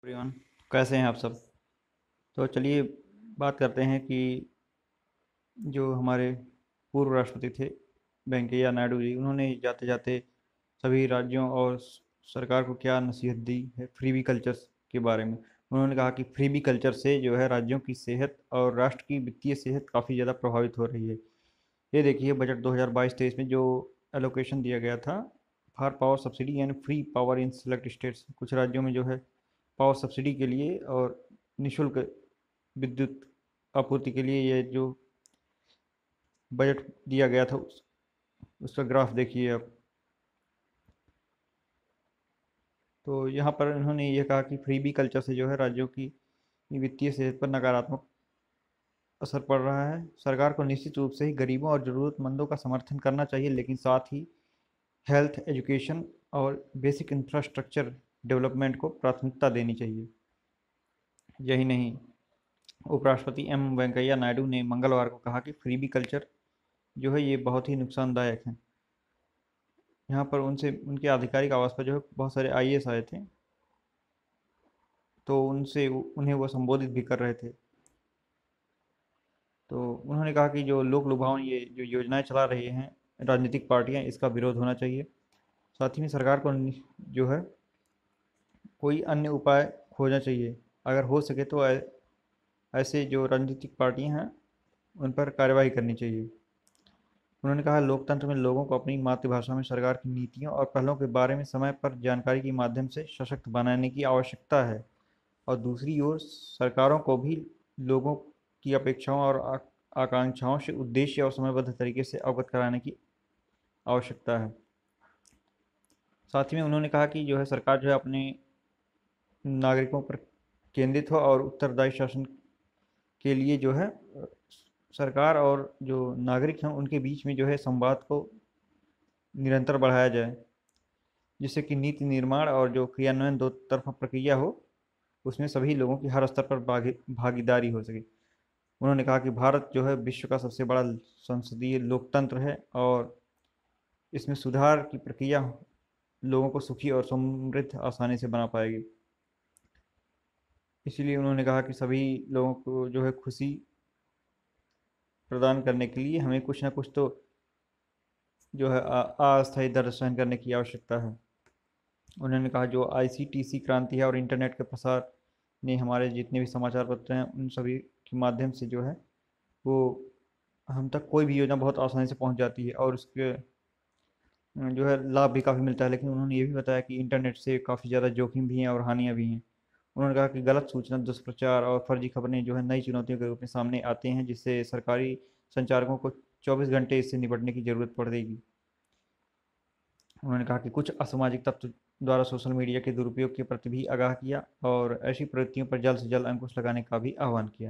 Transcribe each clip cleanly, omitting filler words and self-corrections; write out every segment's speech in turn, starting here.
Everyone, कैसे हैं आप सब। तो चलिए बात करते हैं कि जो हमारे पूर्व राष्ट्रपति थे वेंकैया नायडू जी, उन्होंने जाते जाते सभी राज्यों और सरकार को क्या नसीहत दी है फ्रीबी कल्चर के बारे में। उन्होंने कहा कि फ्रीबी कल्चर से जो है राज्यों की सेहत और राष्ट्र की वित्तीय सेहत काफ़ी ज़्यादा प्रभावित हो रही है। ये देखिए बजट 2022-23 में जो एलोकेशन दिया गया था for power subsidy and free power in select states, कुछ राज्यों में जो है पावर सब्सिडी के लिए और निशुल्क विद्युत आपूर्ति के लिए ये जो बजट दिया गया था उसका ग्राफ देखिए आप। तो यहाँ पर उन्होंने ये कहा कि फ्रीबी कल्चर से जो है राज्यों की वित्तीय सेहत पर नकारात्मक असर पड़ रहा है। सरकार को निश्चित रूप से ही गरीबों और ज़रूरतमंदों का समर्थन करना चाहिए, लेकिन साथ ही हेल्थ, एजुकेशन और बेसिक इंफ्रास्ट्रक्चर डेवलपमेंट को प्राथमिकता देनी चाहिए। यही नहीं, उपराष्ट्रपति एम वेंकैया नायडू ने मंगलवार को कहा कि फ्रीबी कल्चर जो है ये बहुत ही नुकसानदायक है। यहाँ पर उनसे उनके आधिकारिक आवास पर जो है बहुत सारे आईएएस आए थे, तो उनसे उन्हें वो संबोधित भी कर रहे थे। तो उन्होंने कहा कि जो लोक लुभावन ये जो योजनाएं चला रही हैं राजनीतिक पार्टियां, इसका विरोध होना चाहिए। साथ ही में सरकार को जो है कोई अन्य उपाय खोजना चाहिए। अगर हो सके तो ऐसे जो राजनीतिक पार्टियां हैं उन पर कार्रवाई करनी चाहिए। उन्होंने कहा लोकतंत्र में लोगों को अपनी मातृभाषा में सरकार की नीतियों और पहलों के बारे में समय पर जानकारी के माध्यम से सशक्त बनाने की आवश्यकता है, और दूसरी ओर सरकारों को भी लोगों की अपेक्षाओं और आकांक्षाओं से उद्देश्य और समयबद्ध तरीके से अवगत कराने की आवश्यकता है। साथ ही में उन्होंने कहा कि जो है सरकार जो है अपने नागरिकों पर केंद्रित हो और उत्तरदायी शासन के लिए जो है सरकार और जो नागरिक हैं उनके बीच में जो है संवाद को निरंतर बढ़ाया जाए, जिससे कि नीति निर्माण और जो क्रियान्वयन दो तरफा प्रक्रिया हो, उसमें सभी लोगों की हर स्तर पर भागीदारी हो सके। उन्होंने कहा कि भारत जो है विश्व का सबसे बड़ा संसदीय लोकतंत्र है और इसमें सुधार की प्रक्रिया लोगों को सुखी और समृद्ध आसानी से बना पाएगी। इसीलिए उन्होंने कहा कि सभी लोगों को जो है खुशी प्रदान करने के लिए हमें कुछ ना कुछ तो जो है अस्थायी दर्द सहन करने की आवश्यकता है। उन्होंने कहा जो आईसीटीसी क्रांति है और इंटरनेट के प्रसार ने हमारे जितने भी समाचार पत्र हैं उन सभी के माध्यम से जो है वो हम तक कोई भी योजना बहुत आसानी से पहुंच जाती है और उसके जो है लाभ भी काफ़ी मिलता है। लेकिन उन्होंने ये भी बताया कि इंटरनेट से काफ़ी ज़्यादा जोखिम भी हैं और हानियाँ भी हैं। उन्होंने कहा कि गलत सूचना, दुष्प्रचार और फर्जी खबरें जो है नई चुनौतियों के रूप में सामने आते हैं, जिससे सरकारी संचालकों को 24 घंटे इससे निपटने की ज़रूरत पड़ेगी। उन्होंने कहा कि कुछ असामाजिक तत्व द्वारा सोशल मीडिया के दुरुपयोग के प्रति भी आगाह किया और ऐसी प्रवृत्तियों पर जल्द से जल्द अंकुश लगाने का भी आह्वान किया।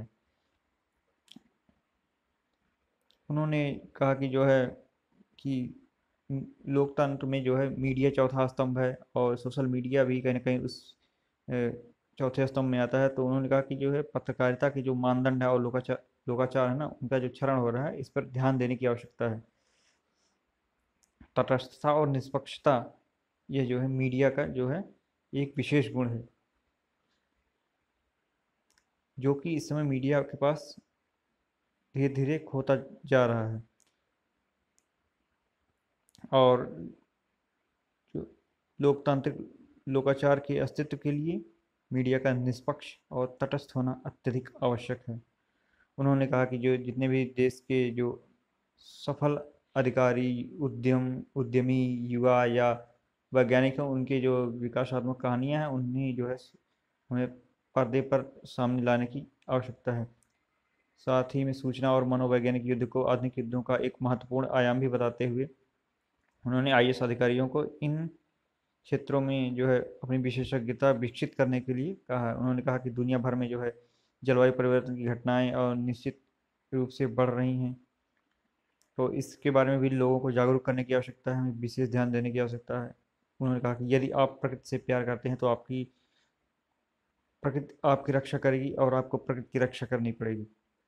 उन्होंने कहा कि जो है कि लोकतंत्र में जो है मीडिया चौथा स्तंभ है और सोशल मीडिया भी कहीं ना कहीं उस अ, चौथे स्तंभ में आता है। तो उन्होंने कहा कि जो है पत्रकारिता के जो मानदंड है और लोकाचार है ना, उनका जो क्षरण हो रहा है, इस पर ध्यान देने की आवश्यकता है। तटस्थता और निष्पक्षता, यह जो है मीडिया का जो है एक विशेष गुण है, जो कि इस समय मीडिया के पास धीरे धीरे खोता जा रहा है। और जो लोकतांत्रिक लोकाचार के अस्तित्व के लिए मीडिया का निष्पक्ष और तटस्थ होना अत्यधिक आवश्यक है। उन्होंने कहा कि जो जितने भी देश के जो सफल अधिकारी, उद्यमी, युवा या वैज्ञानिक हैं, उनके जो विकासात्मक कहानियां हैं उन्हें जो है हमें पर्दे पर सामने लाने की आवश्यकता है। साथ ही में सूचना और मनोवैज्ञानिक युद्ध को आधुनिक युद्धों का एक महत्वपूर्ण आयाम भी बताते हुए उन्होंने आईएएस अधिकारियों को इन क्षेत्रों में जो है अपनी विशेषज्ञता विकसित करने के लिए कहा है। उन्होंने कहा कि दुनिया भर में जो है जलवायु परिवर्तन की घटनाएं और निश्चित रूप से बढ़ रही हैं, तो इसके बारे में भी लोगों को जागरूक करने की आवश्यकता है, हमें विशेष ध्यान देने की आवश्यकता है। उन्होंने कहा कि यदि आप प्रकृति से प्यार करते हैं तो आपकी प्रकृति आपकी रक्षा करेगी और आपको प्रकृति की रक्षा करनी पड़ेगी।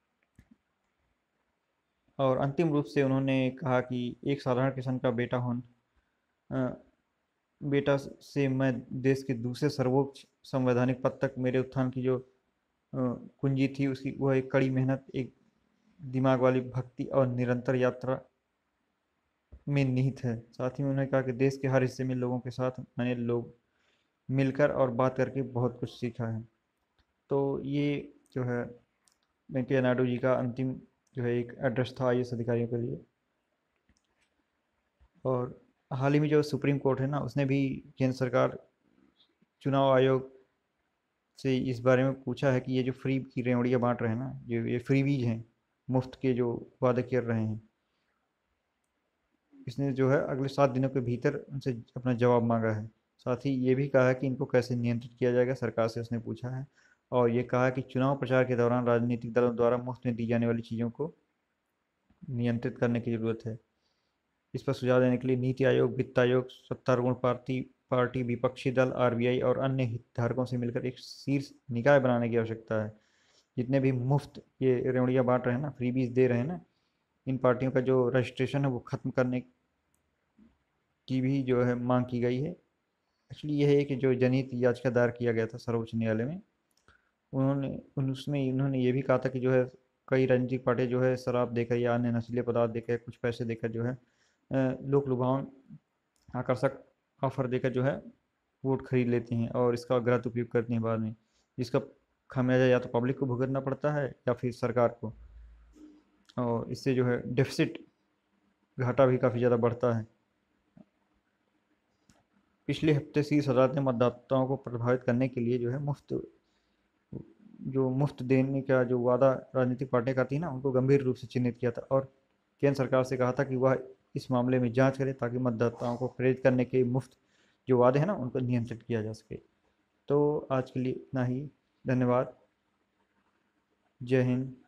और अंतिम रूप से उन्होंने कहा कि एक साधारण किसान का बेटा से मैं देश के दूसरे सर्वोच्च संवैधानिक पद तक मेरे उत्थान की जो कुंजी थी उसकी, वह एक कड़ी मेहनत, एक दिमाग वाली भक्ति और निरंतर यात्रा में निहित है। साथ ही उन्होंने कहा कि देश के हर हिस्से में लोगों के साथ मैंने लोग मिलकर और बात करके बहुत कुछ सीखा है। तो ये जो है वेंकैया नायडू जी का अंतिम जो है एक एड्रेस था आईएएस अधिकारियों के लिए। और हाल ही में जो सुप्रीम कोर्ट है ना, उसने भी केंद्र सरकार, चुनाव आयोग से इस बारे में पूछा है कि ये जो फ्री की रेवड़ियाँ बांट रहे हैं ना, ये फ्रीबीज हैं, मुफ्त के जो वादे कर रहे हैं, इसने जो है अगले 7 दिनों के भीतर उनसे अपना जवाब मांगा है। साथ ही ये भी कहा है कि इनको कैसे नियंत्रित किया जाएगा, सरकार से उसने पूछा है। और ये कहा है कि चुनाव प्रचार के दौरान राजनीतिक दलों द्वारा मुफ्त में दी जाने वाली चीज़ों को नियंत्रित करने की ज़रूरत है। इस पर सुझाव देने के लिए नीति आयोग, वित्त आयोग, सत्तारूढ़ पार्टी, विपक्षी दल, आरबीआई और अन्य हितधारकों से मिलकर एक शीर्ष निकाय बनाने की आवश्यकता है। जितने भी मुफ्त ये रेवड़ियाँ बांट रहे हैं ना, फ्रीबीज दे रहे हैं ना, इन पार्टियों का जो रजिस्ट्रेशन है वो ख़त्म करने की भी जो है मांग की गई है। एक्चुअली यह है कि जो जनहित याचिका दायर किया गया था सर्वोच्च न्यायालय में, उसमें इन्होंने ये भी कहा था कि जो है कई राजनीतिक पार्टियां जो है शराब देकर या अन्य नशीले पदार्थ देकर, कुछ पैसे देकर जो है लोक लुभावन आकर्षक ऑफर देकर जो है वोट खरीद लेती हैं और इसका गलत उपयोग करती हैं बाद में, जिसका खामियाजा या तो पब्लिक को भुगतना पड़ता है या फिर सरकार को। और इससे जो है डेफिसिट, घाटा भी काफ़ी ज़्यादा बढ़ता है। पिछले हफ्ते शीर्ष अदालत ने मतदाताओं को प्रभावित करने के लिए जो है मुफ्त देने का जो वादा राजनीतिक पार्टियां करती हैं ना, उनको गंभीर रूप से चिन्हित किया था और केंद्र सरकार से कहा था कि वह इस मामले में जांच करे ताकि मतदाताओं को प्रेरित करने के मुफ्त जो वादे हैं ना, उनको नियंत्रित किया जा सके। तो आज के लिए इतना ही। धन्यवाद। जय हिंद।